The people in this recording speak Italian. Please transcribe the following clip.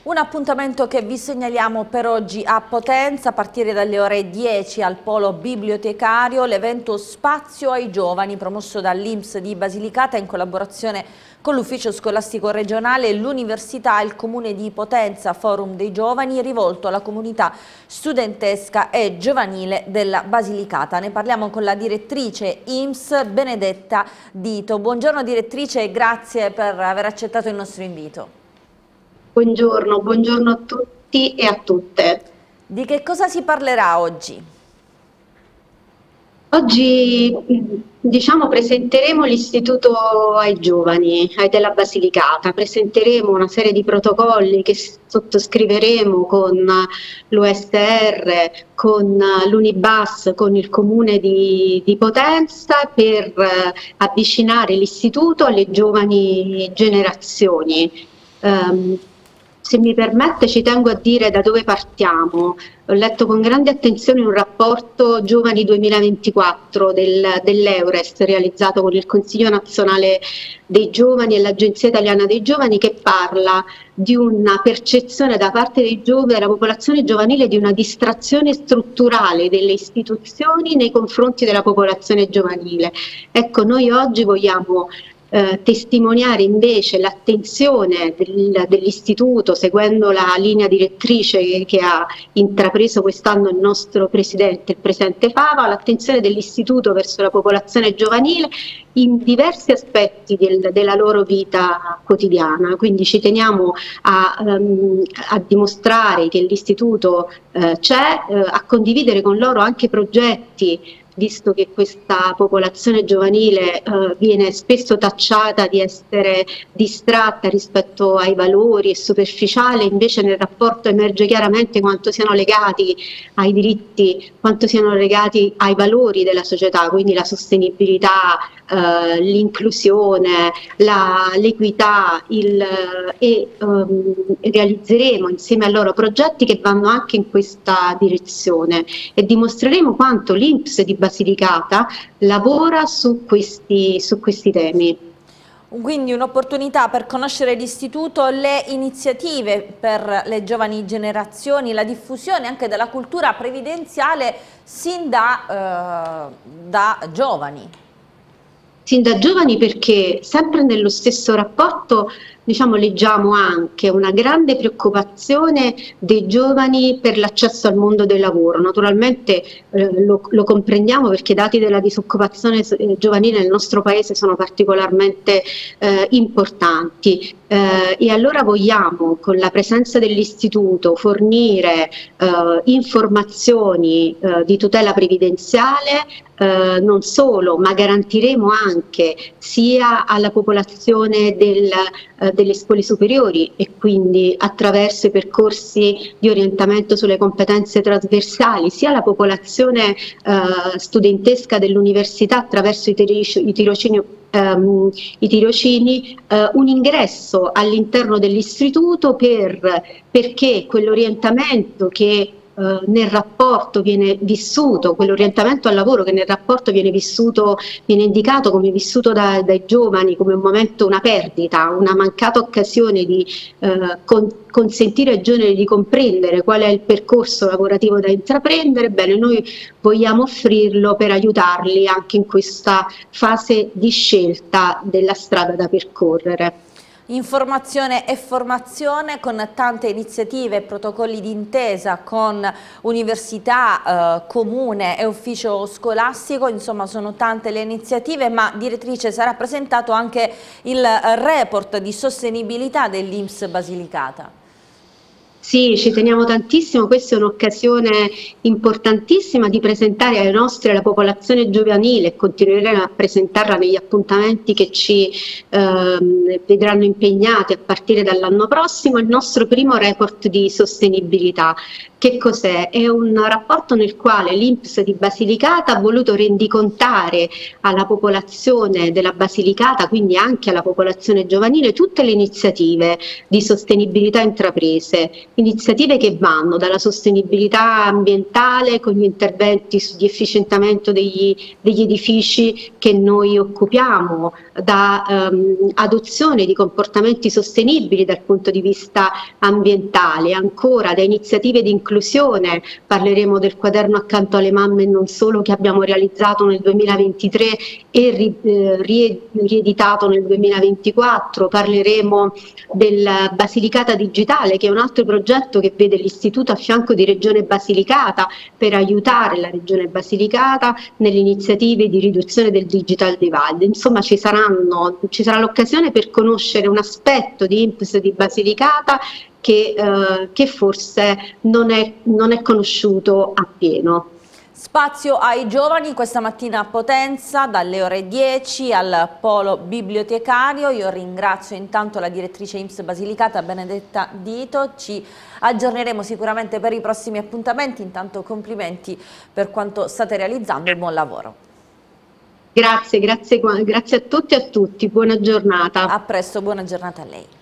Un appuntamento che vi segnaliamo per oggi a Potenza, a partire dalle ore 10 al Polo Bibliotecario, l'evento Spazio ai Giovani, promosso dall'INPS di Basilicata in collaborazione con l'Ufficio Scolastico Regionale, l'Università e il Comune di Potenza, Forum dei Giovani, rivolto alla comunità studentesca e giovanile della Basilicata. Ne parliamo con la direttrice INPS, Benedetta Dito. Buongiorno direttrice e grazie per aver accettato il nostro invito. Buongiorno a tutti e a tutte. Di che cosa si parlerà oggi? Oggi presenteremo l'Istituto ai Giovani della Basilicata, presenteremo una serie di protocolli che sottoscriveremo con l'USR, con l'Unibas, con il Comune di Potenza per avvicinare l'Istituto alle giovani generazioni. Se mi permette, ci tengo a dire da dove partiamo. Ho letto con grande attenzione un rapporto Giovani 2024 dell'Eures realizzato con il Consiglio Nazionale dei Giovani e l'Agenzia Italiana dei Giovani, che parla di una percezione da parte dei giovani, della popolazione giovanile, di una distrazione strutturale delle istituzioni nei confronti della popolazione giovanile. Ecco, noi oggi vogliamo testimoniare invece l'attenzione dell'Istituto, seguendo la linea direttrice che ha intrapreso quest'anno il nostro Presidente, il Presidente Fava, l'attenzione dell'Istituto verso la popolazione giovanile in diversi aspetti della loro vita quotidiana. Quindi ci teniamo a dimostrare che l'Istituto c'è, a condividere con loro anche progetti, visto che questa popolazione giovanile viene spesso tacciata di essere distratta rispetto ai valori e superficiale, invece nel rapporto emerge chiaramente quanto siano legati ai diritti, quanto siano legati ai valori della società, quindi la sostenibilità, l'inclusione, l'equità, realizzeremo insieme a loro progetti che vanno anche in questa direzione e dimostreremo quanto l'INPS di Basilicata lavora su questi temi. Quindi un'opportunità per conoscere l'istituto, le iniziative per le giovani generazioni, la diffusione anche della cultura previdenziale sin da giovani. Sin da giovani, perché sempre nello stesso rapporto leggiamo anche una grande preoccupazione dei giovani per l'accesso al mondo del lavoro. Naturalmente lo comprendiamo, perché i dati della disoccupazione giovanile nel nostro Paese sono particolarmente importanti. E allora vogliamo, con la presenza dell'Istituto, fornire informazioni di tutela previdenziale, non solo, ma garantiremo anche sia alla popolazione delle scuole superiori, e quindi attraverso i percorsi di orientamento sulle competenze trasversali, sia alla popolazione studentesca dell'università attraverso i tirocini, un ingresso all'interno dell'istituto perché quell'orientamento che nel rapporto viene vissuto, quell'orientamento al lavoro che nel rapporto viene indicato come vissuto dai giovani come un momento, una perdita, una mancata occasione di consentire ai giovani di comprendere qual è il percorso lavorativo da intraprendere. Bene, noi vogliamo offrirlo per aiutarli anche in questa fase di scelta della strada da percorrere. Informazione e formazione con tante iniziative e protocolli d'intesa con università, comune e ufficio scolastico, insomma sono tante le iniziative, ma direttrice, sarà presentato anche il report di sostenibilità dell'INPS Basilicata. Sì, ci teniamo tantissimo, questa è un'occasione importantissima di presentare ai nostri, alla popolazione giovanile, e continueremo a presentarla negli appuntamenti che ci vedranno impegnati a partire dall'anno prossimo, il nostro primo report di sostenibilità, Che cos'è? È un rapporto nel quale l'INPS di Basilicata ha voluto rendicontare alla popolazione della Basilicata, quindi anche alla popolazione giovanile, tutte le iniziative di sostenibilità intraprese, iniziative che vanno dalla sostenibilità ambientale con gli interventi di efficientamento degli edifici che noi occupiamo, da adozione di comportamenti sostenibili dal punto di vista ambientale, ancora da iniziative di inclusione, parleremo del quaderno accanto alle mamme e non solo che abbiamo realizzato nel 2023 e rieditato nel 2024, parleremo del Basilicata Digitale, che è un altro progetto che vede l'Istituto a fianco di Regione Basilicata per aiutare la Regione Basilicata nelle iniziative di riduzione del digital divide. Insomma ci sarà l'occasione per conoscere un aspetto di INPS di Basilicata che forse non è conosciuto appieno. Spazio ai giovani questa mattina a Potenza dalle ore 10 al polo bibliotecario. Io ringrazio intanto la direttrice INPS Basilicata Benedetta Dito, ci aggiorneremo sicuramente per i prossimi appuntamenti, intanto complimenti per quanto state realizzando e buon lavoro. Grazie a tutti e a tutti, buona giornata. A presto, buona giornata a lei.